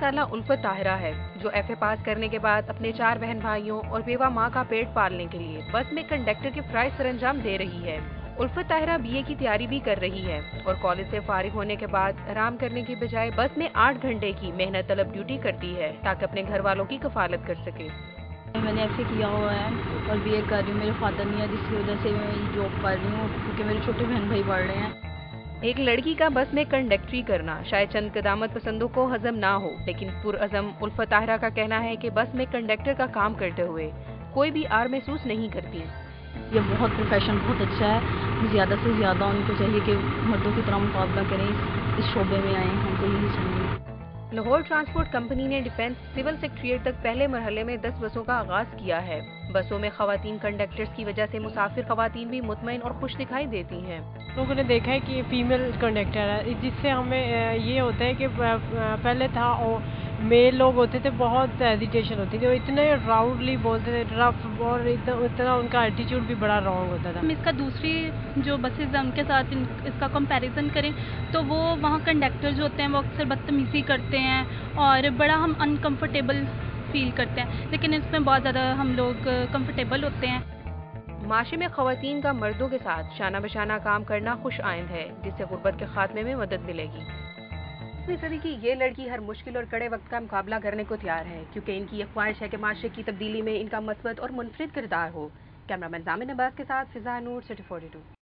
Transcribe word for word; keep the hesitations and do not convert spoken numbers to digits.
साला उल्फत ताहिरा है, जो एफ ए पास करने के बाद अपने चार बहन भाइयों और बेवा माँ का पेट पालने के लिए बस में कंडक्टर के फराइज सरंजाम दे रही है। उल्फत ताहिरा बी ए की तैयारी भी कर रही है और कॉलेज से फारिग होने के बाद आराम करने की बजाय बस में आठ घंटे की मेहनत तलब ड्यूटी करती है ताकि अपने घर वालों की कफालत कर सके। मैंने एफ ए किया हुआ है और बी ए कर रही हूँ। मेरे फादर नहीं है, जिसकी वजह से मैं जॉब कर रही हूँ, क्योंकि मेरे छोटे बहन भाई पढ़ रहे हैं। एक लड़की का बस में कंडक्टरी करना शायद चंद कदामत पसंदों को हजम ना हो, लेकिन पुरअज़म उल्फत ताहिरा का कहना है कि बस में कंडक्टर का काम करते हुए कोई भी आर महसूस नहीं करती। ये बहुत प्रोफेशन बहुत अच्छा है। ज़्यादा से ज़्यादा उनको चाहिए कि मर्दों की तरह मुकाबला करें, इस शोबे में आएँ, हमको यही चाहिए। लाहौर ट्रांसपोर्ट कंपनी ने डिफेंस सिविल सेक्रेटरीट तक पहले मरहले में दस बसों का आगाज किया है। बसों में खवातीन कंडक्टर्स की वजह से मुसाफिर खवातीन भी मुतमईन और खुश दिखाई देती हैं। लोगों ने देखा है कि फीमेल कंडक्टर है, जिससे हमें ये होता है कि पहले था और मेल लोग होते थे, बहुत हेजिटेशन होती थी, वो इतने राउंडली बोलते थे, रफ, और इतना इतना उनका एटीट्यूड भी बड़ा रॉन्ग होता था। हम इसका दूसरी जो बसेज हैं उनके साथ इसका कंपैरिजन करें तो वो वहाँ कंडक्टर जो होते हैं वो अक्सर बदतमीज़ी करते हैं और बड़ा हम अनकंफर्टेबल फील करते हैं, लेकिन इसमें बहुत ज़्यादा हम लोग कंफर्टेबल होते हैं। माशरे में खवातीन का मर्दों के साथ शाना बशाना काम करना खुश आइंद है, जिससे गुर्बत के खात्मे में मदद मिलेगी। इस सदी की ये लड़की हर मुश्किल और कड़े वक्त का मुकाबला करने को तैयार है, क्योंकि इनकी ये ख्वाहिश है कि माशरे की तब्दीली में इनका मस्बत और मुनफरिद किरदार हो। कैमरामैन जामिन अब्बास के साथ Fiza Noor, city forty to.